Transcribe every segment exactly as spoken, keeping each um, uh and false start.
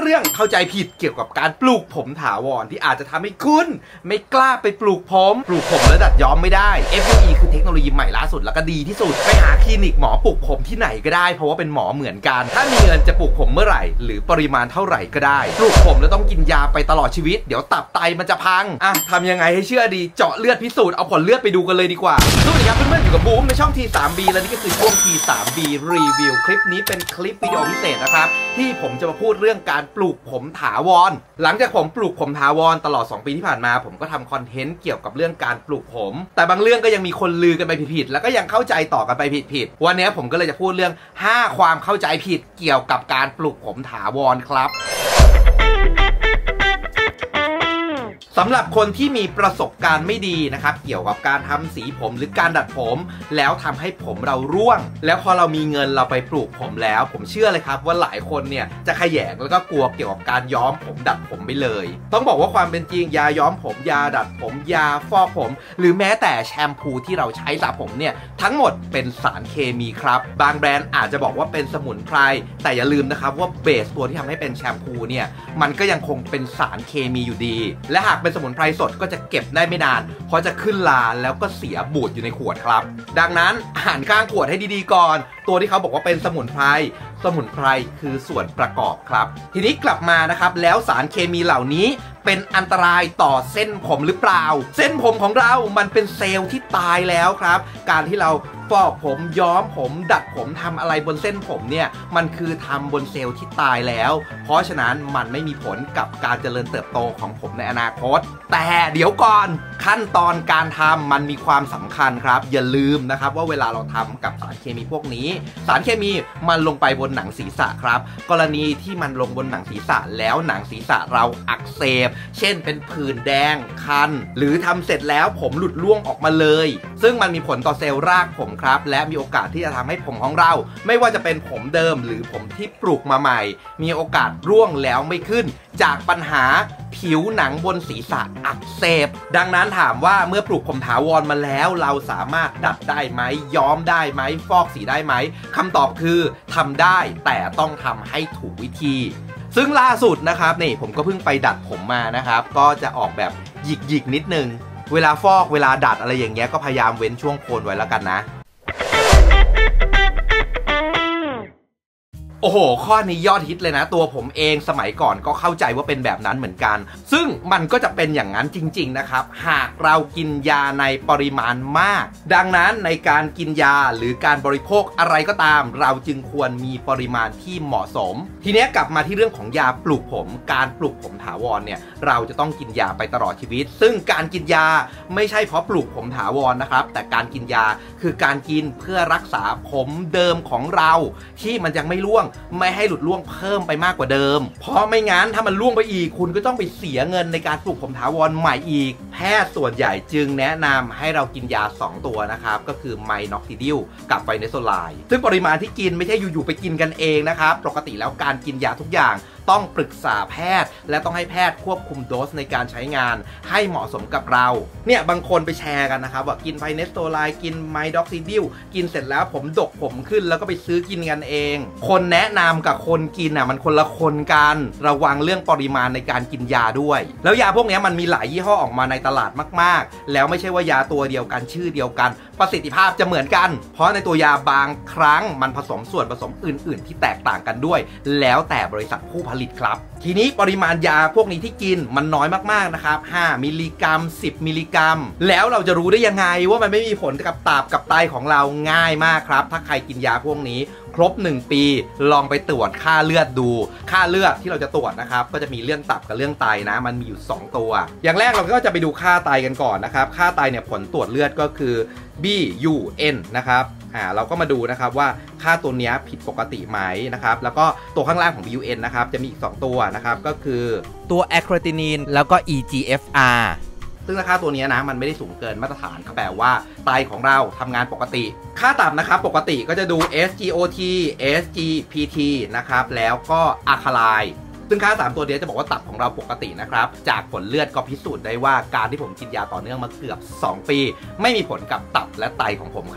รื่องเข้าใจผิดเกี่ยวกับการปลูกผมถาวรที่อาจจะทำให้คุณไม่กล้าไปปลูกผมปลูกผมแล้วดัดย้อมไม่ได้ เอฟ ยู อี คือเทคโนโลยีใหม่ล่าสุดแล้วก็ดีที่สุดไปหาคลินิกหมอปลูกผมที่ไหนก็ได้เพราะว่าเป็นหมอเหมือนกันถ้ามีเงินจะปลูกผมเมื่อไหร่หรือปริมาณเท่าไหร่ก็ได้ปลูกผมแล้วต้องกินยาไปตลอดชีวิตเดี๋ยวตับไตมันจะพังอ่ะทำยังไงให้เชื่อดีเจาะเลือดพิสูจน์เอาผลเลือดไปดูกันเลยดีกว่าสวัสดีครับเพื่อนๆอยู่กับบูมในช่อง ที ทรี บี และนี่ก็คือช่วง ที ทรี บี รีวิวคลิปนี้เป็นคลิปวิดีโอพิเศษนะครับที่ผมจะมาพูดเรื่องการปลูกผมถาวรหลังจากผมปลูกผมถาวรตลอดสองปีที่ผ่านมาผมก็ทำคอนเทนต์เกี่ยวกับเรื่องการปลูกผมแต่บางเรื่องก็ยังมีคนลือกันไปผิดๆแล้วก็ยังเข้าใจต่อกันไปผิดๆวันนี้ผมก็เลยจะพูดเรื่องห้าความเข้าใจผิดเกี่ยวกับการปลูกผมถาวรครับสำหรับคนที่มีประสบการณ์ไม่ดีนะครับเกี่ยวกับการทำสีผมหรือการดัดผมแล้วทำให้ผมเราร่วงแล้วพอเรามีเงินเราไปปลูกผมแล้วผมเชื่อเลยครับว่าหลายคนเนี่ยจะขยแยงแล้วก็กลัวเกี่ยวกับการย้อมผมดัดผมไปเลยต้องบอกว่าความเป็นจริงยาย้อมผมยาดัดผมยาฟอกผมหรือแม้แต่แชมพูที่เราใช้สระผมเนี่ยทั้งหมดเป็นสารเคมีครับบางแบรนด์อาจจะบอกว่าเป็นสมุนไพรแต่อย่าลืมนะครับว่าเบสตัวที่ทำให้เป็นแชมพูเนี่ยมันก็ยังคงเป็นสารเคมีอยู่ดีและหากเป็นสมุนไพรสดก็จะเก็บได้ไม่นานเพราะจะขึ้นลาแล้วก็เสียบูดอยู่ในขวดครับดังนั้นอ่านข้างขวดให้ดีๆก่อนตัวที่เขาบอกว่าเป็นสมุนไพรสมุนไพรคือส่วนประกอบครับทีนี้กลับมานะครับแล้วสารเคมีเหล่านี้เป็นอันตรายต่อเส้นผมหรือเปล่าเส้นผมของเรามันเป็นเซลล์ที่ตายแล้วครับการที่เราฟอกผมย้อมผมดัดผมทำอะไรบนเส้นผมเนี่ยมันคือทำบนเซลล์ที่ตายแล้วเพราะฉะนั้นมันไม่มีผลกับการเจริญเติบโตของผมในอนาคตแต่เดี๋ยวก่อนขั้นตอนการทำมันมีความสำคัญครับอย่าลืมนะครับว่าเวลาเราทำกับสารเคมีพวกนี้สารเคมีมันลงไปบนหนังศีรษะครับกรณีที่มันลงบนหนังศีรษะแล้วหนังศีรษะเราอักเสบเช่นเป็นผื่นแดงคันหรือทำเสร็จแล้วผมหลุดร่วงออกมาเลยซึ่งมันมีผลต่อเซลล์รากผมครับและมีโอกาสที่จะทำให้ผมของเราไม่ว่าจะเป็นผมเดิมหรือผมที่ปลูกมาใหม่มีโอกาสร่วงแล้วไม่ขึ้นจากปัญหาผิวหนังบนศีรษะอักเสบดังนั้นถามว่าเมื่อปลูกผมถาวรมาแล้วเราสามารถดัดได้ไหมย้อมได้ไหมฟอกสีได้ไหมคำตอบคือทำได้แต่ต้องทำให้ถูกวิธีซึ่งล่าสุดนะครับนี่ผมก็เพิ่งไปดัดผมมานะครับก็จะออกแบบหยิกๆนิดนึงเวลาฟอกเวลาดัดอะไรอย่างเงี้ยก็พยายามเว้นช่วงโคนไว้แล้วกันนะโอ้โหข้อนี้ยอดฮิตเลยนะตัวผมเองสมัยก่อนก็เข้าใจว่าเป็นแบบนั้นเหมือนกันซึ่งมันก็จะเป็นอย่างนั้นจริงๆนะครับหากเรากินยาในปริมาณมากดังนั้นในการกินยาหรือการบริโภคอะไรก็ตามเราจึงควรมีปริมาณที่เหมาะสมทีนี้กลับมาที่เรื่องของยาปลูกผมการปลูกผมถาวรเนี่ยเราจะต้องกินยาไปตลอดชีวิตซึ่งการกินยาไม่ใช่เพราะปลูกผมถาวรนะครับแต่การกินยาคือการกินเพื่อรักษาผมเดิมของเราที่มันยังไม่ร่วงไม่ให้หลุดร่วงเพิ่มไปมากกว่าเดิมเพราะไม่งั้นถ้ามันร่วงไปอีกคุณก็ต้องไปเสียเงินในการปลูกผมถาวรใหม่อีกแพทย์ส่วนใหญ่จึงแนะนำให้เรากินยาสองตัวนะครับก็คือไมน็อกซิดิลกับไฟเนโซไลด์ซึ่งปริมาณที่กินไม่ใช่อยู่ๆไปกินกันเองนะครับปกติแล้วการกินยาทุกอย่างต้องปรึกษาแพทย์และต้องให้แพทย์ควบคุมโดสในการใช้งานให้เหมาะสมกับเราเนี่ยบางคนไปแชร์กันนะครับว่ากินไฟเนสโตไลด์กินไมด็อกซิดิลกินเสร็จแล้วผมดกผมขึ้นแล้วก็ไปซื้อกินกันเองคนแนะนำกับคนกินอ่ะมันคนละคนกันระวังเรื่องปริมาณในการกินยาด้วยแล้วยาพวกนี้มันมีหลายยี่ห้อออกมาในตลาดมากๆแล้วไม่ใช่ว่ายาตัวเดียวกันชื่อเดียวกันประสิทธิภาพจะเหมือนกันเพราะในตัวยาบางครั้งมันผสมส่วนผสมอื่นๆที่แตกต่างกันด้วยแล้วแต่บริษัทผู้ผลิตครับทีนี้ปริมาณยาพวกนี้ที่กินมันน้อยมากๆนะครับห้ามิลลิกรัมสิบมิลลิกรัมแล้วเราจะรู้ได้ยังไงว่ามันไม่มีผลกับตับกับไตของเราง่ายมากครับถ้าใครกินยาพวกนี้ครบหนึ่งปีลองไปตรวจค่าเลือดดูค่าเลือดที่เราจะตรวจนะครับก็จะมีเรื่องตับกับเรื่องไตนะมันมีอยู่สองตัวอย่างแรกเราก็จะไปดูค่าไตกันก่อนนะครับค่าไตเนี่ยผลตรวจเลือดก็คือ บี ยู เอ็น นะครับอ่าเราก็มาดูนะครับว่าค่าตัวนี้ผิดปกติไหมนะครับแล้วก็ตัวข้างล่างของ บี ยู เอ็น นะครับจะมีอีกสองตัวนะครับก็คือตัวแอคโคตินินแล้วก็ อี จี เอฟ อาร์ ซึ่งค่าตัวนี้นะมันไม่ได้สูงเกินมาตรฐานแปลว่าไตของเราทำงานปกติค่าตับนะครับปกติก็จะดู เอส จี โอ ที เอส จี พี ที นะครับแล้วก็อะคาไลน์ซึ่งค่าสามตัวนี้จะบอกว่าตับของเราปกตินะครับจากผลเลือดก็พิสูจน์ได้ว่าการที่ผมกินยาต่อเนื่องมาเกือบสองปีไม่มีผลกับตับและไตของผมครับ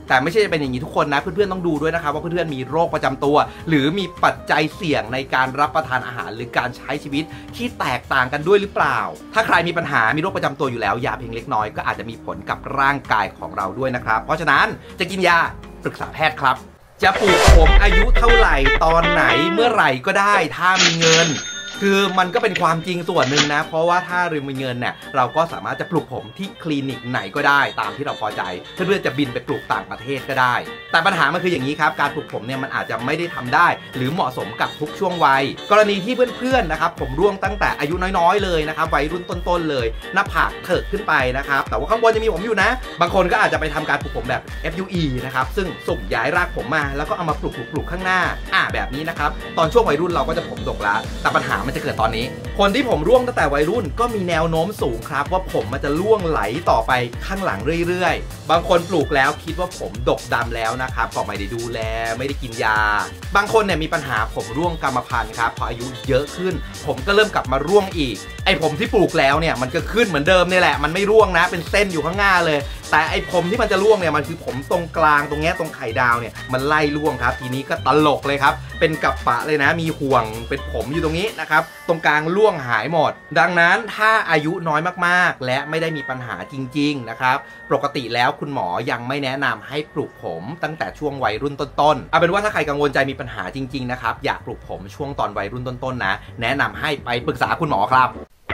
แต่ไม่ใช่จะเป็นอย่างนี้ทุกคนนะเพื่อนๆต้องดูด้วยนะครับว่าเพื่อนๆมีโรคประจำตัวหรือมีปัจจัยเสี่ยงในการรับประทานอาหารหรือการใช้ชีวิตที่แตกต่างกันด้วยหรือเปล่าถ้าใครมีปัญหามีโรคประจำตัวอยู่แล้วยาเพียงเล็กน้อยก็อาจจะมีผลกับร่างกายของเราด้วยนะครับเพราะฉะนั้นจะกินยาปรึกษาแพทย์ครับจะปลูกผมอายุเท่าไหร่ตอนไหนเมื่อไหร่ก็ได้ถ้ามีเงินคือมันก็เป็นความจริงส่วนหนึ่งนะเพราะว่าถ้าเรามีเงินเนี่ยเราก็สามารถจะปลูกผมที่คลินิกไหนก็ได้ตามที่เราพอใจเพื่อนๆจะบินไปปลูกต่างประเทศก็ได้แต่ปัญหามันคืออย่างนี้ครับการปลูกผมเนี่ยมันอาจจะไม่ได้ทำได้หรือเหมาะสมกับทุกช่วงวัยกรณีที่เพื่อนๆนะครับผมร่วงตั้งแต่อายุน้อยๆเลยนะครับวัยรุ่นต้นๆเลยหน้าผากเถิกขึ้นไปนะครับแต่ว่าข้างบนจะมีผมอยู่นะบางคนก็อาจจะไปทำการปลูกผมแบบ เอฟ ยู อี นะครับซึ่งสุ่มย้ายรากผมมาแล้วก็เอามาปลูกๆข้างหน้าอ่าแบบนี้นะครับตอนช่วงวัยรุ่นเราก็จะผมดกแล้วแต่ปัญหามันจะเกิดตอนนี้คนที่ผมร่วงตั้งแต่วัยรุ่นก็มีแนวโน้มสูงครับว่าผมมันจะร่วงไหลต่อไปข้างหลังเรื่อยๆบางคนปลูกแล้วคิดว่าผมดกดำแล้วนะครับก็ไม่ได้ดูแลไม่ได้กินยาบางคนเนี่ยมีปัญหาผมร่วงกรรมพันธุ์ครับพออายุเยอะขึ้นผมก็เริ่มกลับมาร่วงอีกไอ้ผมที่ปลูกแล้วเนี่ยมันก็ขึ้นเหมือนเดิมนี่แหละมันไม่ร่วงนะเป็นเส้นอยู่ข้างหน้าเลยแต่ไอ้ผมที่มันจะร่วงเนี่ยมันคือผมตรงกลางตรงเนี้ยตรงไข่ดาวเนี่ยมันไล่ร่วงครับทีนี้ก็ตลกเลยครับเป็นกับปะเลยนะมีห่วงเป็นผมอยู่ตรงนี้นะครับตรงกลางร่วงหายหมดดังนั้นถ้าอายุน้อยมากๆและไม่ได้มีปัญหาจริงๆนะครับปกติแล้วคุณหมอยังไม่แนะนำให้ปลูกผมตั้งแต่ช่วงวัยรุ่นต้นๆเอาเป็นว่าถ้าใครกังวลใจมีปัญหาจริงๆนะครับอยากปลูกผมช่วงตอนวัยรุ่นต้นๆนะแนะนำให้ไปปรึกษาคุณหมอครับ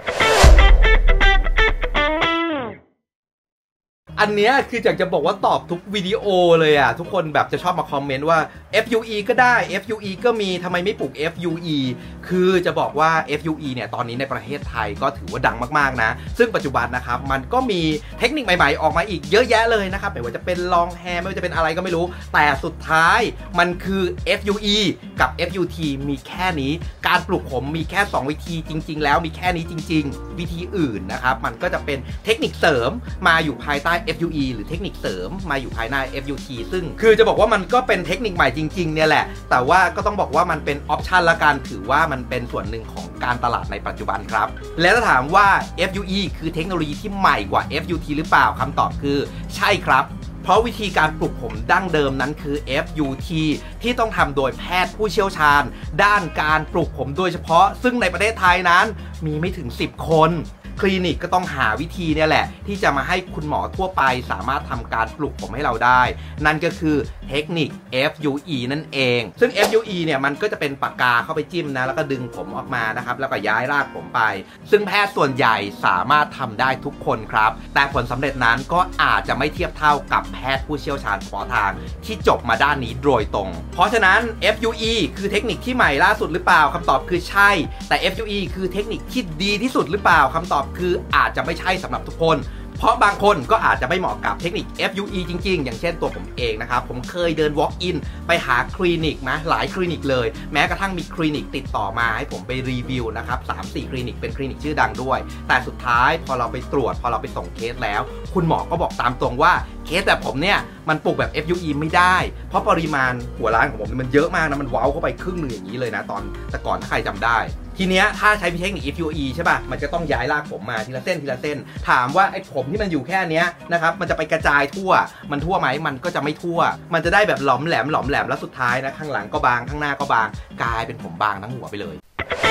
อันเนี้ยคืออยากจะบอกว่าตอบทุกวิดีโอเลยอ่ะทุกคนแบบจะชอบมาคอมเมนต์ว่า เอฟ ยู อี ก็ได้ เอฟ ยู อี ก็มีทำไมไม่ปลูก เอฟ ยู อี คือจะบอกว่า เอฟ ยู อี เนี่ยตอนนี้ในประเทศไทยก็ถือว่าดังมากๆนะซึ่งปัจจุบันนะครับมันก็มีเทคนิคใหม่ๆออกมาอีกเยอะแยะเลยนะครับไม่ว่าจะเป็นลองแฮร์ไม่ว่าจะเป็นอะไรก็ไม่รู้แต่สุดท้ายมันคือ เอฟ ยู อี กับ เอฟ ยู ที มีแค่นี้การปลูกผมมีแค่สองวิธีจริงๆแล้วมีแค่นี้จริงๆวิธีอื่นนะครับมันก็จะเป็นเทคนิคเสริมมาอยู่ภายใต้ เอฟ ยู อี หรือเทคนิคเสริมมาอยู่ภายใน เอฟ ยู ที ซึ่งคือจะบอกว่ามันก็เป็นเทคนิคใหม่จริงๆเนี่ยแหละแต่ว่าก็ต้องบอกว่ามันเป็นออปชันละกันถือว่ามันเป็นส่วนหนึ่งของการตลาดในปัจจุบันครับและถ้าถามว่า เอฟ ยู อี คือเทคโนโลยีที่ใหม่กว่า เอฟ ยู ที หรือเปล่าคำตอบคือใช่ครับเพราะวิธีการปลูกผมดั้งเดิมนั้นคือ เอฟ ยู ที ที่ต้องทำโดยแพทย์ผู้เชี่ยวชาญด้านการปลูกผมโดยเฉพาะซึ่งในประเทศไทยนั้นมีไม่ถึงสิบคนคลินิกก็ต้องหาวิธีเนี่ยแหละที่จะมาให้คุณหมอทั่วไปสามารถทำการปลูกผมให้เราได้นั่นก็คือเทคนิค เอฟ ยู อี นั่นเองซึ่ง เอฟ ยู อี เนี่ยมันก็จะเป็นปากกาเข้าไปจิ้มนะแล้วก็ดึงผมออกมานะครับแล้วก็ย้ายรากผมไปซึ่งแพทย์ส่วนใหญ่สามารถทำได้ทุกคนครับแต่ผลสำเร็จนั้นก็อาจจะไม่เทียบเท่ากับแพทย์ผู้เชี่ยวชาญเฉพาะทางที่จบมาด้านนี้โดยตรงเพราะฉะนั้น เอฟ ยู อี คือเทคนิคที่ใหม่ล่าสุดหรือเปล่าคำตอบคือใช่แต่ เอฟ ยู อี คือเทคนิคที่ดีที่สุดหรือเปล่าคำตอบคืออาจจะไม่ใช่สำหรับทุกคนเพราะบางคนก็อาจจะไม่เหมาะกับเทคนิค เอฟ ยู อี จริงๆอย่างเช่นตัวผมเองนะครับผมเคยเดิน walk in ไปหาคลินิกนะหลายคลินิกเลยแม้กระทั่งมีคลินิกติดต่อมาให้ผมไปรีวิวนะครับ สามสี่ คลินิกเป็นคลินิกชื่อดังด้วยแต่สุดท้ายพอเราไปตรวจพอเราไปส่งเคสแล้วคุณหมอก็บอกตามตรงว่าเคสแบบผมเนี่ยมันปลูกแบบ เอฟ ยู อี ไม่ได้เพราะปริมาณหัวร้านของผมมันเยอะมากนะมันเว้าเข้าไปครึ่งหนึ่งอย่างนี้เลยนะตอนแต่ก่อนถ้าใครจำได้ทีเนี้ยถ้าใช้เทคนิค เอฟ ยู อี ใช่ป่ะมันจะต้องย้ายรากผมมาทีละเส้นทีละเส้นถามว่าไอ้ผมที่มันอยู่แค่เนี้ยนะครับมันจะไปกระจายทั่วมันทั่วไหมมันก็จะไม่ทั่วมันจะได้แบบหลอมแหลมหลอมแหลมแล้วสุดท้ายนะข้างหลังก็บางข้างหน้าก็บางกลายเป็นผมบางทั้งหัวไปเลย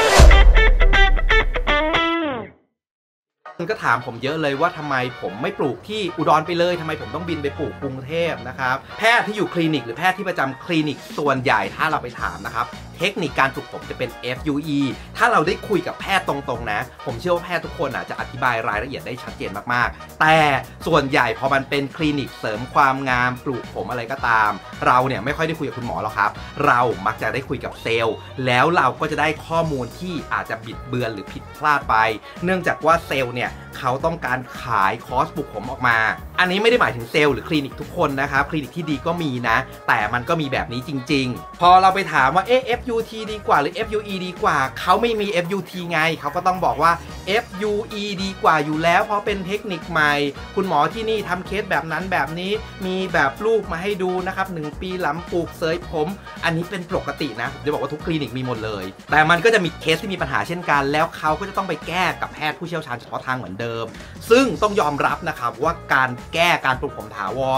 ก็ถามผมเยอะเลยว่าทำไมผมไม่ปลูกที่อุดรไปเลยทำไมผมต้องบินไปปลูกกรุงเทพนะครับแพทย์ที่อยู่คลินิกหรือแพทย์ที่ประจำคลินิกส่วนใหญ่ถ้าเราไปถามนะครับเทคนิคการปลูกผมจะเป็น เอฟ ยู อี ถ้าเราได้คุยกับแพทย์ตรงๆนะผมเชื่อว่าแพทย์ทุกคนอ่ะจะอธิบายรายละเอียดได้ชัดเจนมากๆแต่ส่วนใหญ่พอมันเป็นคลินิกเสริมความงามปลูกผมอะไรก็ตามเราเนี่ยไม่ค่อยได้คุยกับคุณหมอหรอกครับเรามักจะได้คุยกับเซลล์แล้วเราก็จะได้ข้อมูลที่อาจจะบิดเบือนหรือผิดพลาดไปเนื่องจากว่าเซลล์เนี่ยเขาต้องการขายคอร์สปลูกผมออกมาอันนี้ไม่ได้หมายถึงเซลล์หรือคลินิกทุกคนนะครับคลินิกที่ดีก็มีนะแต่มันก็มีแบบนี้จริงๆพอเราไปถามว่าเอ๊ะ เอฟ ยู ที ดีกว่าหรือ เอฟ ยู อี ดีกว่าเขาไม่มี เอฟ ยู ที ไงเขาก็ต้องบอกว่า เอฟ ยู อี ดีกว่าอยู่แล้วเพราะเป็นเทคนิคใหม่คุณหมอที่นี่ทำเคสแบบนั้นแบบนี้มีแบบรูปมาให้ดูนะครับหนึ่งปีหลังปลูกเสยผมอันนี้เป็นปกตินะผมจะบอกว่าทุกคลินิกมีหมดเลยแต่มันก็จะมีเคสที่มีปัญหาเช่นกันแล้วเขาก็จะต้องไปแก้กับแพทย์ผู้เชี่ยวชาญเฉพาะทางเหมือนเดิมซึ่งต้องยอมรับนะครับว่าการแก้การปลูกผมถาวร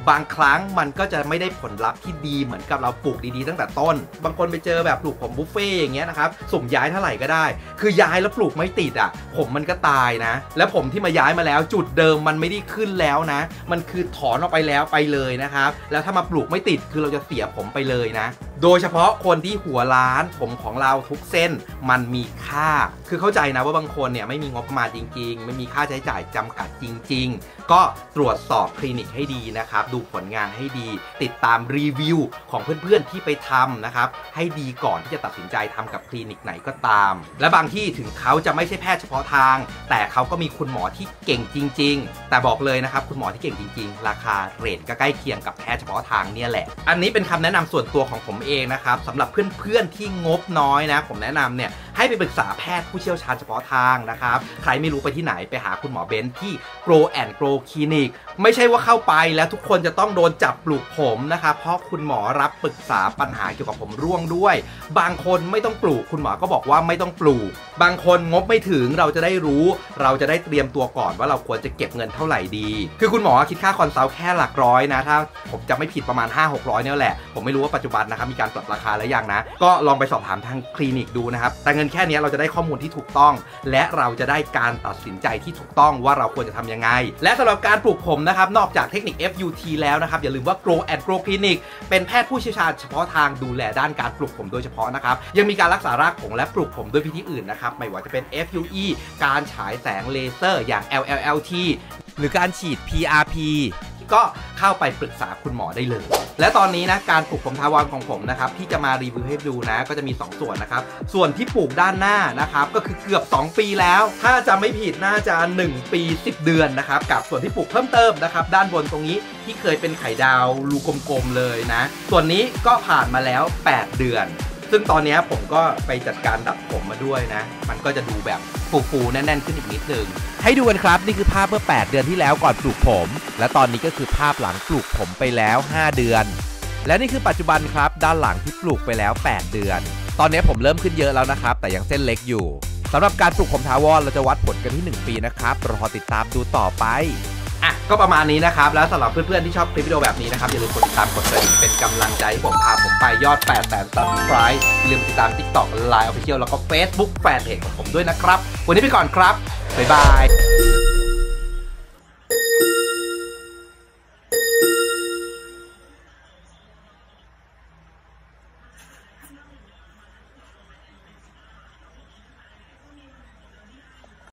บางครั้งมันก็จะไม่ได้ผลลัพธ์ที่ดีเหมือนกับเราปลูกดีๆตั้งแต่ต้นบางคนไปเจอแบบปลูกผมบุฟเฟ่อย่างเงี้ยนะครับสุ่มย้ายเท่าไหร่ก็ได้คือย้ายแล้วปลูกไม่ติดอ่ะผมมันก็ตายนะแล้วผมที่มาย้ายมาแล้วจุดเดิมมันไม่ได้ขึ้นแล้วนะมันคือถอนออกไปแล้วไปเลยนะครับแล้วถ้ามาปลูกไม่ติดคือเราจะเสียผมไปเลยนะโดยเฉพาะคนที่หัวล้านผมของเราทุกเส้นมันมีค่าคือเข้าใจนะว่าบางคนเนี่ยไม่มีงบประมาณจริงๆไม่มีค่าใช้จ่ายจำกัดจริงๆก็ตรวจสอบคลินิกให้ดีนะครับดูผลงานให้ดีติดตามรีวิวของเพื่อนๆที่ไปทำนะครับให้ดีก่อนที่จะตัดสินใจทำกับคลินิกไหนก็ตามและบางที่ถึงเขาจะไม่ใช่แพทย์เฉพาะทางแต่เขาก็มีคุณหมอที่เก่งจริงๆแต่บอกเลยนะครับคุณหมอที่เก่งจริงๆราคาเรทก็ใกล้เคียงกับแพทย์เฉพาะทางเนี่ยแหละอันนี้เป็นคำแนะนำส่วนตัวของผมเองนะครับสำหรับเพื่อนๆที่งบน้อยนะผมแนะนำเนี่ยให้ไปปรึกษาแพทย์ผู้เชี่ยวชาญเฉพาะทางนะครับใครไม่รู้ไปที่ไหนไปหาคุณหมอเบนซ์ที่ Grow and Grow Clinic ไม่ใช่ว่าเข้าไปแล้วทุกคนจะต้องโดนจับปลูกผมนะครับเพราะคุณหมอรับปรึกษาปัญหาเกี่ยวกับผมร่วงด้วยบางคนไม่ต้องปลูกคุณหมอก็บอกว่าไม่ต้องปลูกบางคนงบไม่ถึงเราจะได้รู้เราจะได้เตรียมตัวก่อนว่าเราควรจะเก็บเงินเท่าไหร่ดีคือคุณหมอคิดค่าคอนซัลท์แค่หลักร้อยนะถ้าผมจะไม่ผิดประมาณ ห้าหกร้อย เนี่ยแหละผมไม่รู้ว่าปัจจุบันนะครับมีการปรับราคาแล้วยังนะก็ลองไปสอบถามทางคลินิกดูนะครับแต่เงินแค่นี้เราจะได้ข้อมูลที่ถูกต้องและเราจะได้การตัดสินใจที่ถูกต้องว่าเราควรจะทำยังไงและสำหรับการปลูกผมนะครับนอกจากเทคนิค เอฟ ยู ที แล้วนะครับอย่าลืมว่า Grow and Grow Clinic เป็นแพทย์ผู้เชี่ยวชาญเฉพาะทางดูแลด้านการปลูกผมโดยเฉพาะนะครับยังมีการรักษารากผมและปลูกผมด้วยวิธีอื่นนะครับไม่ว่าจะเป็น เอฟ ยู อี การฉายแสงเลเซอร์อย่าง แอล แอล แอล ที หรือการฉีด พี อาร์ พี ก็เข้าไปปรึกษาคุณหมอได้เลยและตอนนี้นะการปลูกผมทาวรของผมนะครับที่จะมารีวิวให้ดูนะก็จะมีสองส่วนนะครับส่วนที่ปลูกด้านหน้านะครับก็คือเกือบสองปีแล้วถ้าจะไม่ผิดน่าจะหนึ่งปีสิบเดือนนะครับกับส่วนที่ปลูกเพิ่มเติมนะครับด้านบนตรงนี้ที่เคยเป็นไข่ดาวรูกลมๆเลยนะส่วนนี้ก็ผ่านมาแล้วแปดเดือนซึ่งตอนนี้ผมก็ไปจัดการดัดผมมาด้วยนะมันก็จะดูแบบฟูๆแน่นๆขึ้นอีกนิดนึงให้ดูกันครับนี่คือภาพเมื่อแปดเดือนที่แล้วก่อนปลูกผมและตอนนี้ก็คือภาพหลังปลูกผมไปแล้วห้าเดือนและนี่คือปัจจุบันครับด้านหลังที่ปลูกไปแล้วแปดเดือนตอนนี้ผมเริ่มขึ้นเยอะแล้วนะครับแต่ยังเส้นเล็กอยู่สำหรับการปลูกผมทาวรเราจะวัดผลกันที่หนึ่งปีนะครับรอติดตามดูต่อไปอ่ะก็ประมาณนี้นะครับแล้วสำหรับเพื่อนๆที่ชอบคลิปวิดีโอแบบนี้นะครับอย่าลืมกดติดตามกดกระดิ่งเป็นกำลังใจให้ผมพาผมไปยอดแปดแสน Subscribe อย่าลืมติดตาม TikTok ไลน์ Official แล้วก็ Facebook แฟนเพจของผมด้วยนะครับวันนี้ไปก่อนครับบ๊ายบาย